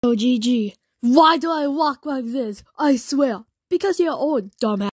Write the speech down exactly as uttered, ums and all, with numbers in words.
Yo, G G. Why do I walk like this? I swear. Because you're old, dumbass.